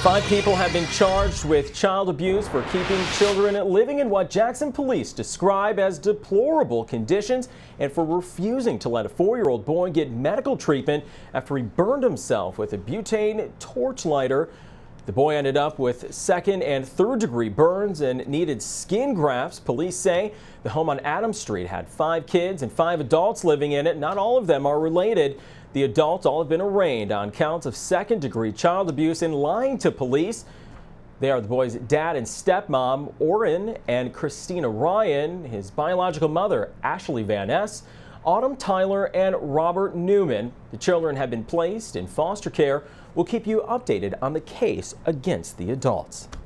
5 people have been charged with child abuse for keeping children living in what Jackson police describe as deplorable conditions and for refusing to let a 4-year-old boy get medical treatment after he burned himself with a butane torch lighter. The boy ended up with 2nd and 3rd degree burns and needed skin grafts. Police say the home on Adams Street had 5 kids and 5 adults living in it. Not all of them are related. The adults all have been arraigned on counts of 2nd degree child abuse and lying to police. They are the boy's dad and stepmom, Orrin and Christina Ryan, his biological mother, Ashley Van Ness, Autumn Tyler, and Robert Newman. The children have been placed in foster care. We'll keep you updated on the case against the adults.